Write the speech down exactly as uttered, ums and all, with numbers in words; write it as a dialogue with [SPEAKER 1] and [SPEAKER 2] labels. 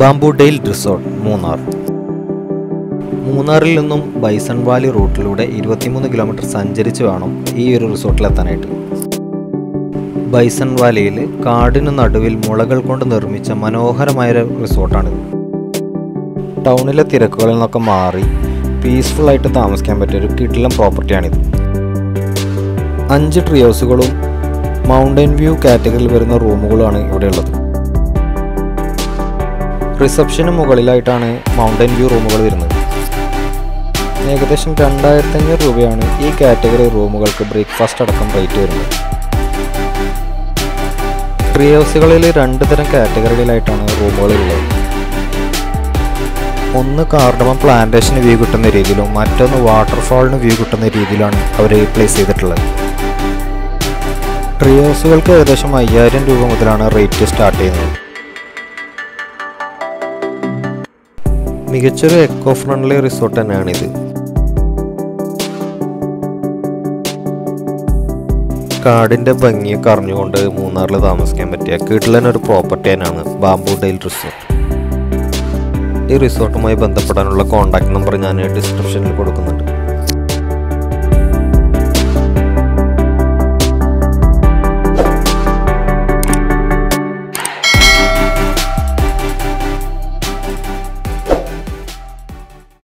[SPEAKER 1] Bamboo dale resort Munnar. മൂന്നാറിൽ നിന്നും bison Valley റൂട്ടിലൂടെ ഇരുപത്തിമൂന്ന് കിലോമീറ്റർ സഞ്ചരിച്ച് വേണം ഈ ഒരു റിസോർട്ടിലെത്താനായിട്ട്. ബൈസൺ വാലിയിൽ കാടിന് നടുവിൽ മുളകൾ കൊണ്ട് നിർമ്മിച്ച മനോഹരമായ റിസോർട്ടാണിത്. ടൗണിലെ തിരക്കുകളിൽ നിന്നൊക്കെ മാറി പീസ്ഫുള്ളായിട്ട് താമസിക്കാൻ പറ്റിയൊരു കിടിലൻ പ്രോപ്പർട്ടിയാണിത്. അഞ്ച് ട്രിയോസുകളും മൗണ്ടൻ വ്യൂ കാറ്റഗറിയിൽ വരുന്ന റൂമുകളാണ് ഇവിടെയുള്ളത്. റിസപ്ഷന് മുകളിലായിട്ടാണ് മൗണ്ടൻ വ്യൂ റൂമുകൾ വരുന്നത്. ഏകദേശം രണ്ടായിരത്തി അഞ്ഞൂറ് രൂപയാണ് ഈ കാറ്റഗറി റൂമുകൾക്ക് ബ്രേക്ക്ഫാസ്റ്റ് അടക്കം റേറ്റ് വരുന്നത്. ട്രീ ഹൗസുകളിൽ രണ്ട് തരം കാറ്റഗറികളിലായിട്ടാണ് റൂമുകളുള്ളത്. ഒന്ന് കാർഡമം പ്ലാന്റേഷന് വ്യൂ കിട്ടുന്ന രീതിയിലും മറ്റൊന്ന് വാട്ടർഫാളിന് വ്യൂ കിട്ടുന്ന രീതിയിലാണ് അവർ പ്ലേസ് ചെയ്തിട്ടുള്ളത്. ട്രീ ഹൗസുകൾക്ക് ഏകദേശം അയ്യായിരം രൂപ മുതലാണ് റേറ്റ് സ്റ്റാർട്ട് ചെയ്യുന്നത്. മികച്ചൊരു എക്കോ ഫ്രണ്ട്ലി റിസോർട്ട് തന്നെയാണിത്. കാടിൻ്റെ ഭംഗിയൊക്കെ അറിഞ്ഞുകൊണ്ട് മൂന്നാറിൽ താമസിക്കാൻ പറ്റിയ കിടിലനൊരു പ്രോപ്പർട്ടി തന്നെയാണ് ബാംബു ഡെയിൽ റിസോർട്ട്. ഈ റിസോർട്ടുമായി ബന്ധപ്പെടാനുള്ള കോൺടാക്ട് നമ്പർ ഞാൻ ഡിസ്ക്രിപ്ഷനിൽ കൊടുക്കുന്നുണ്ട്.